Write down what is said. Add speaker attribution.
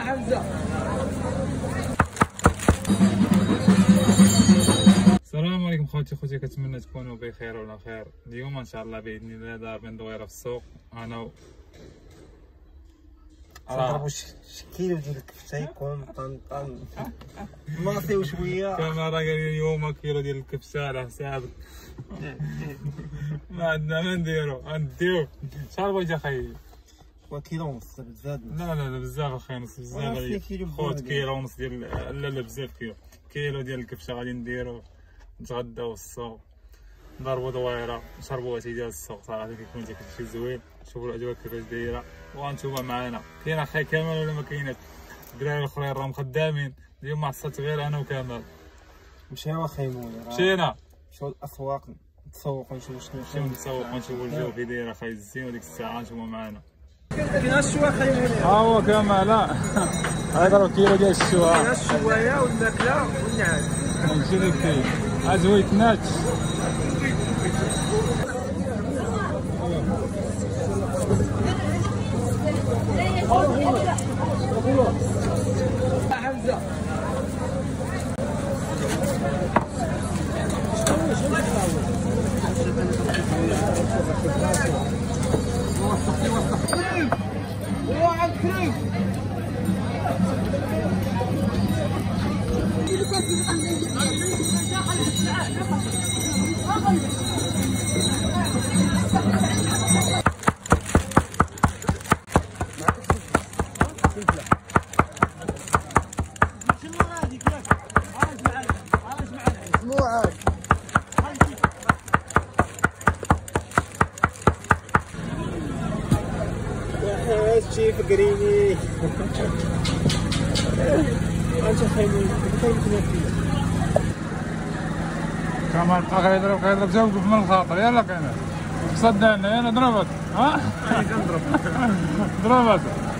Speaker 1: السلام عليكم خوتي كنتمنى تكونوا بخير وعلى خير. اليوم ان شاء الله باذن الله ضاربين دويره في السوق انا
Speaker 2: نضربو شي كيلو ديال الكفته يكون طن ناصيو شويه.
Speaker 1: كما راه قال لي اليوم كيلو ديال الكبسه على حسابك. ما عندنا ما نديرو شحال بغيتي اخاي؟
Speaker 2: كيلو ونص بزاف.
Speaker 1: لا بزاف اخاي، نص بزاف. خوت كيلو ونص ديال لا بزاف كيلو ديال الكبشه غادي نديرو نتغداو في السوق، نضربو دويره، نشربو اتاي ديال السوق. صراحه كيكون داك الشيء زوين. شوفوا الاجواء كيفاش دايره وانتوما معنا. كاين اخاي كمال ولا ما كايناش؟ الدراري الاخرين راهم خدامين. اليوم عصات غير انا وكمال.
Speaker 2: مشينا اخاي مولي،
Speaker 1: مشينا
Speaker 2: نمشيو للاسواق نتسوقو نشوفو شنو
Speaker 1: نمشيو نتسوقو نشوفو الجو كي داير اخاي الزين. وديك الساعه نتوما معنا.
Speaker 2: كاين الشوا اخاي مولي.
Speaker 1: ها هو كمال. هذا راه كيلو ديال الشوا.
Speaker 2: كاين الشوايه والماكله والنعاس.
Speaker 1: نمشي لك كاين ازويتنات.
Speaker 2: شي فقريني انت خاينين
Speaker 1: كمال بقى غيضرب جاوبك من الخاطر. يلا كاين صدقنا. يلا ضربت. ها ضربت.